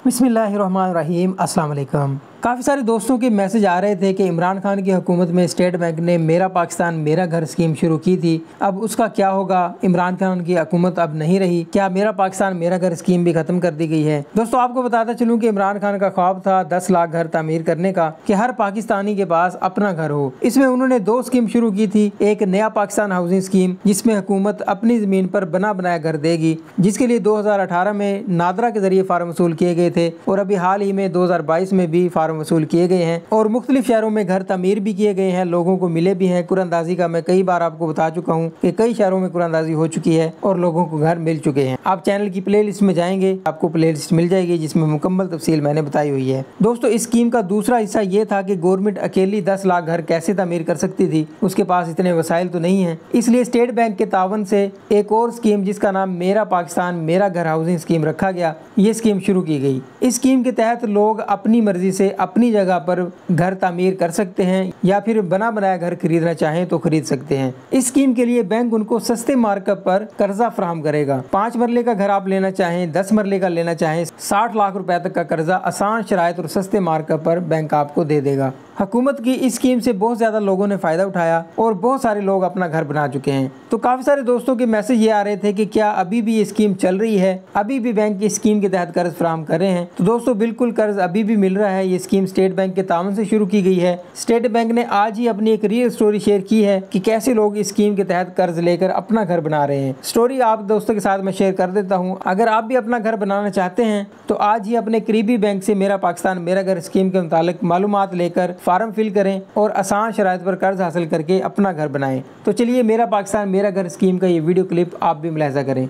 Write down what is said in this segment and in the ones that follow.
बिस्मिल्लाहिर्रहमानिर्रहीम, अस्सलाम वालेकुम। काफ़ी सारे दोस्तों के मैसेज आ रहे थे कि इमरान खान की हुकूमत में स्टेट बैंक ने मेरा पाकिस्तान मेरा घर स्कीम शुरू की थी, अब उसका क्या होगा? इमरान खान की हुकूमत अब नहीं रही, क्या मेरा पाकिस्तान मेरा घर स्कीम भी ख़त्म कर दी गई है? दोस्तों, आपको बताता चलूँ कि इमरान खान का ख्वाब था 10 लाख घर तामीर करने का, कि हर पाकिस्तानी के पास अपना घर हो। इसमें उन्होंने 2 स्कीम शुरू की थी। एक नया पाकिस्तान हाउसिंग स्कीम, जिसमें हुकूमत अपनी ज़मीन पर बना बनाया घर देगी, जिसके लिए 2018 में नादरा के जरिए फार्म वसूल किए गए थे और अभी हाल ही में 2022 में भी फार्म वसूल किए गए हैं और मुख्तलिफ शहरों में घर तामीर भी किए गए हैं, लोगों को मिले भी हैं। कुरानंदाजी का मैं कई बार आपको बता चुका हूँ कि कई शहरों में कुरानंदाजी हो चुकी है और लोगों को घर मिल चुके हैं। आप चैनल की प्ले लिस्ट में जाएंगे, आपको प्ले लिस्ट मिल जाएगी जिसमें मुकम्मल तफसील मैंने बताई हुई है। दोस्तों, इस स्कीम का दूसरा हिस्सा ये था कि गवर्नमेंट अकेली 10 लाख घर कैसे तामीर कर सकती थी, उसके पास इतने वसाइल तो नहीं है। इसलिए स्टेट बैंक के तावन से एक और स्कीम, जिसका नाम मेरा पाकिस्तान मेरा घर हाउसिंग स्कीम रखा गया, ये स्कीम शुरू की गई। इस स्कीम के तहत लोग अपनी मर्जी से अपनी जगह पर घर तामीर कर सकते हैं या फिर बना बनाया घर खरीदना चाहें तो खरीद सकते हैं। इस स्कीम के लिए बैंक उनको सस्ते मार्कअप पर कर्जा फराहम करेगा। 5 मरले का घर आप लेना चाहें, 10 मरले का लेना चाहें, 60 लाख रुपए तक का कर्जा आसान शराइत और सस्ते मार्कअप पर बैंक आपको दे देगा। हुकूमत की इस स्कीम से बहुत ज़्यादा लोगों ने फ़ायदा उठाया और बहुत सारे लोग अपना घर बना चुके हैं। तो काफ़ी सारे दोस्तों के मैसेज ये आ रहे थे कि क्या अभी भी ये स्कीम चल रही है, अभी भी बैंक इस स्कीम के तहत कर्ज फराहम कर रहे हैं? तो दोस्तों, बिल्कुल कर्ज अभी भी मिल रहा है। ये स्कीम स्टेट बैंक के तावन से शुरू की गई है। स्टेट बैंक ने आज ही अपनी एक रियल स्टोरी शेयर की है कि कैसे लोग इस स्कीम के तहत कर्ज लेकर अपना घर बना रहे हैं। स्टोरी आप दोस्तों के साथ मैं शेयर कर देता हूँ। अगर आप भी अपना घर बनाना चाहते हैं तो आज ही अपने करीबी बैंक से मेरा पाकिस्तान मेरा घर स्कीम के मुतालिक मालूमात लेकर फार्म फिल करें और आसान शराइत पर कर्ज हासिल करके अपना घर बनाएं। तो चलिए, मेरा पाकिस्तान मेरा घर स्कीम का ये वीडियो क्लिप आप भी मुलाहिज़ा करें।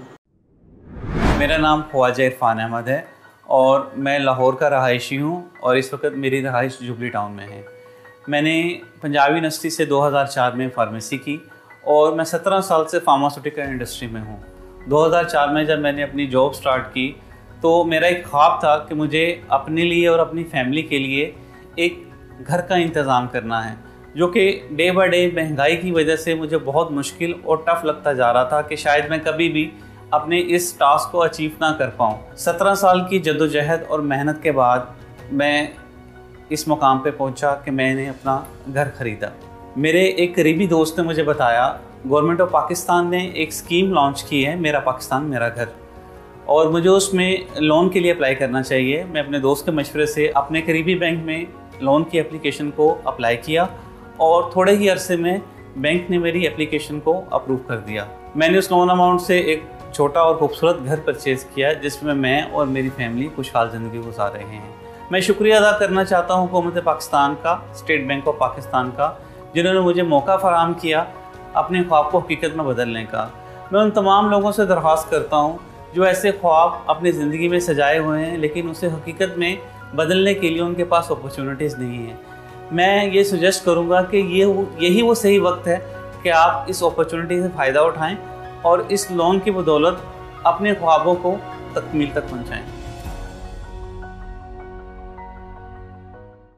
मेरा नाम ख्वाजा इरफान अहमद है और मैं लाहौर का रहायशी हूँ और इस वक्त मेरी रहाइश जुबली टाउन में है। मैंने पंजाबी यूनिवर्सिटी से 2004 में फार्मेसी की और मैं 17 साल से फार्मास्यूटिकल इंडस्ट्री में हूँ। 2004 में जब मैंने अपनी जॉब स्टार्ट की तो मेरा एक ख्वाब था कि मुझे अपने लिए और अपनी फैमिली के लिए एक घर का इंतज़ाम करना है, जो कि डे बाय डे महंगाई की वजह से मुझे बहुत मुश्किल और टफ़ लगता जा रहा था कि शायद मैं कभी भी अपने इस टास्क को अचीव ना कर पाऊँ। 17 साल की जद्दोजहद और मेहनत के बाद मैं इस मुकाम पे पहुंचा कि मैंने अपना घर ख़रीदा। मेरे एक करीबी दोस्त ने मुझे बताया गवर्नमेंट ऑफ पाकिस्तान ने एक स्कीम लॉन्च की है, मेरा पाकिस्तान मेरा घर, और मुझे उसमें लोन के लिए अप्लाई करना चाहिए। मैं अपने दोस्त के मशवरे से अपने करीबी बैंक में लोन की एप्लीकेशन को अप्लाई किया और थोड़े ही अरसे में बैंक ने मेरी एप्लीकेशन को अप्रूव कर दिया। मैंने उस लोन अमाउंट से एक छोटा और खूबसूरत घर परचेज़ किया जिसमें मैं और मेरी फैमिली खुशहाल ज़िंदगी गुजार रहे हैं। मैं शुक्रिया अदा करना चाहता हूँ हुकूमत पाकिस्तान का, स्टेट बैंक ऑफ पाकिस्तान का, जिन्होंने मुझे मौका फ़राहम किया अपने ख्वाब को हकीकत में बदलने का। मैं उन तमाम लोगों से दरख्वास्त करता हूँ जो ऐसे ख्वाब अपनी ज़िंदगी में सजाए हुए हैं लेकिन उसे हकीकत में बदलने के लिए उनके पास अपॉर्चुनिटीज़ नहीं है। मैं ये सजेस्ट करूँगा कि यही वो सही वक्त है कि आप इस अपॉर्चुनिटी से फ़ायदा उठाएं और इस लोन की बदौलत अपने ख्वाबों को तकमील तक पहुँचाएँ।